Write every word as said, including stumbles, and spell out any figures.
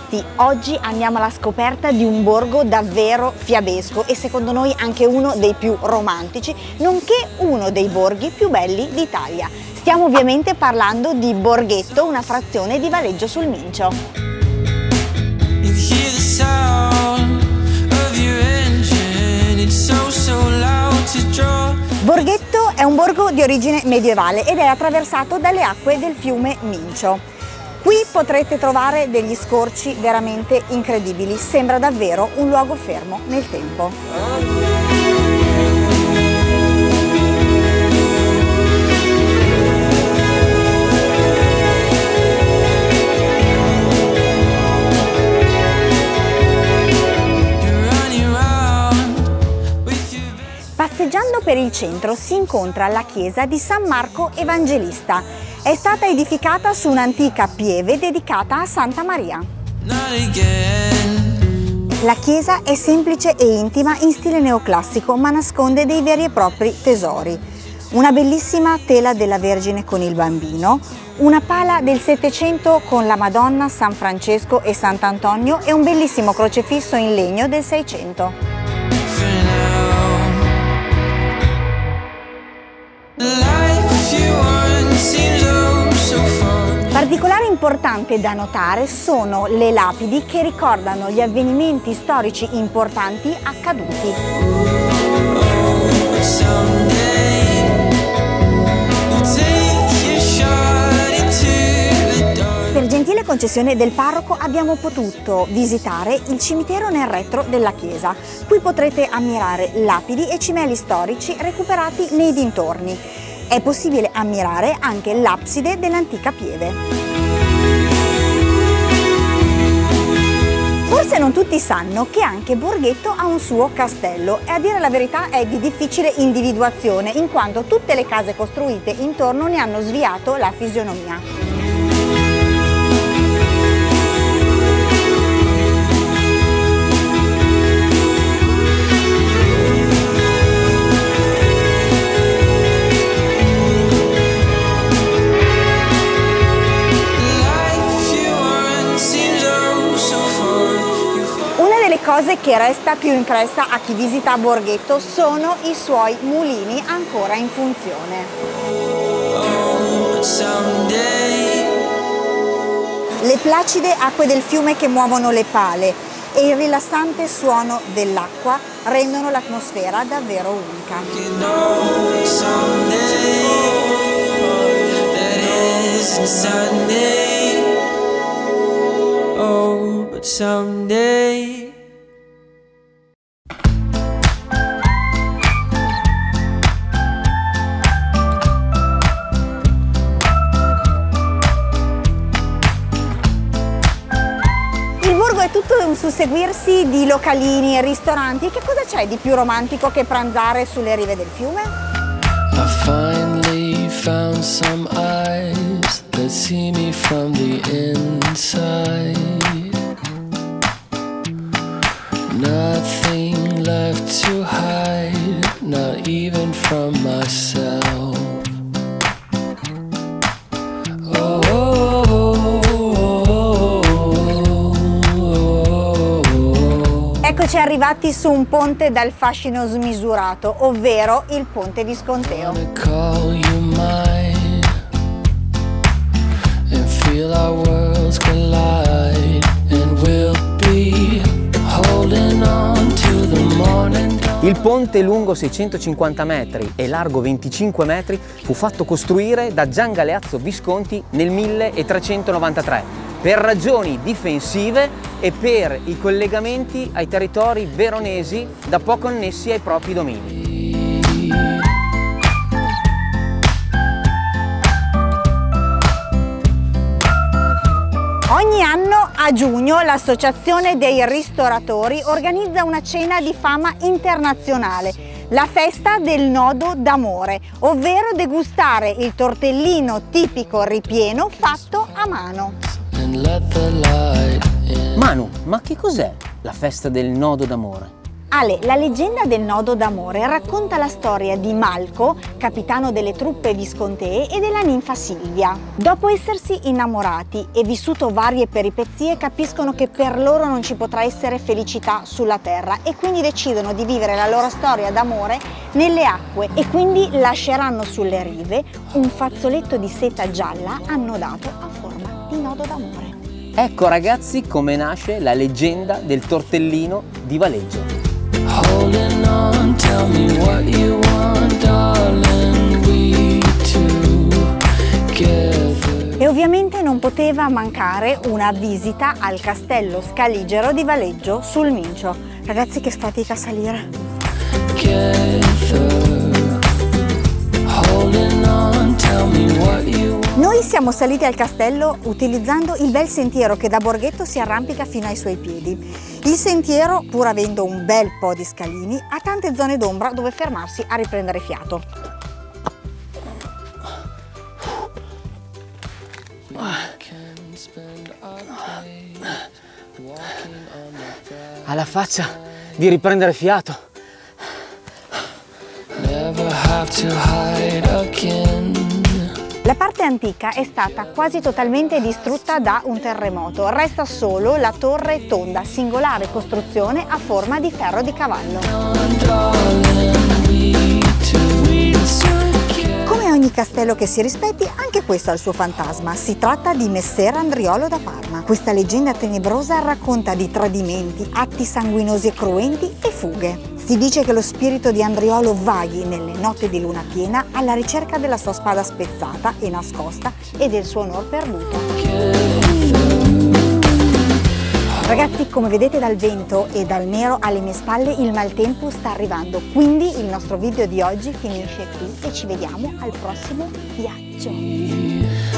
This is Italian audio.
ragazzi, oggi andiamo alla scoperta di un borgo davvero fiabesco e secondo noi anche uno dei più romantici, nonché uno dei borghi più belli d'Italia. Stiamo ovviamente parlando di Borghetto, una frazione di Valeggio sul Mincio. Borghetto è un borgo di origine medievale ed è attraversato dalle acque del fiume Mincio. Qui potrete trovare degli scorci veramente incredibili, sembra davvero un luogo fermo nel tempo. Passeggiando per il centro si incontra la chiesa di San Marco Evangelista. È stata edificata su un'antica pieve dedicata a Santa Maria. La chiesa è semplice e intima in stile neoclassico, ma nasconde dei veri e propri tesori. Una bellissima tela della Vergine con il Bambino, una pala del Settecento con la Madonna, San Francesco e Sant'Antonio e un bellissimo crocefisso in legno del Seicento. Particolare importante da notare sono le lapidi che ricordano gli avvenimenti storici importanti accaduti. Per gentile concessione del parroco abbiamo potuto visitare il cimitero nel retro della chiesa. Qui potrete ammirare lapidi e cimeli storici recuperati nei dintorni. È possibile ammirare anche l'abside dell'antica pieve. Forse non tutti sanno che anche Borghetto ha un suo castello e a dire la verità è di difficile individuazione in quanto tutte le case costruite intorno ne hanno sviato la fisionomia. Cose che resta più impressa a chi visita Borghetto sono i suoi mulini ancora in funzione. Le placide acque del fiume che muovono le pale e il rilassante suono dell'acqua rendono l'atmosfera davvero unica. È tutto un susseguirsi di localini e ristoranti. Che cosa c'è di più romantico che pranzare sulle rive del fiume? I finally found some eyes that see me from the inside. Nothing left to hide, not even from myself. Oh, oh, oh. Eccoci arrivati su un ponte dal fascino smisurato, ovvero il Ponte Visconteo. Il ponte, lungo seicentocinquanta metri e largo venticinque metri, fu fatto costruire da Gian Galeazzo Visconti nel milletrecentonovantatré. Per ragioni difensive e per i collegamenti ai territori veronesi da poco annessi ai propri domini. Ogni anno a giugno l'Associazione dei Ristoratori organizza una cena di fama internazionale, la festa del nodo d'amore, ovvero degustare il tortellino tipico ripieno fatto a mano. Manu, ma che cos'è la festa del nodo d'amore? Ale, la leggenda del nodo d'amore racconta la storia di Malco, capitano delle truppe viscontee, e della ninfa Silvia. Dopo essersi innamorati e vissuto varie peripezie, capiscono che per loro non ci potrà essere felicità sulla terra e quindi decidono di vivere la loro storia d'amore nelle acque e quindi lasceranno sulle rive un fazzoletto di seta gialla annodato a forma di nodo d'amore. Ecco ragazzi come nasce la leggenda del tortellino di Valeggio. Holding on, tell me what you want, darling, we together. E ovviamente non poteva mancare una visita al castello scaligero di Valeggio sul Mincio. Ragazzi, che fatica a salire. Holding on, tell me what you want. Noi siamo saliti al castello utilizzando il bel sentiero che da Borghetto si arrampica fino ai suoi piedi. Il sentiero, pur avendo un bel po' di scalini, ha tante zone d'ombra dove fermarsi a riprendere fiato. Ha la faccia di riprendere fiato. Never have to hide again. La parte antica è stata quasi totalmente distrutta da un terremoto, resta solo la torre tonda, singolare costruzione a forma di ferro di cavallo. Come ogni castello che si rispetti, anche questo ha il suo fantasma. Si tratta di Messer Andriolo da Parma. Questa leggenda tenebrosa racconta di tradimenti, atti sanguinosi e cruenti e fughe. Si dice che lo spirito di Andriolo vaghi nelle notti di luna piena alla ricerca della sua spada spezzata e nascosta e del suo onor perduto. Ragazzi, come vedete dal vento e dal nero alle mie spalle, il maltempo sta arrivando, quindi il nostro video di oggi finisce qui e ci vediamo al prossimo viaggio.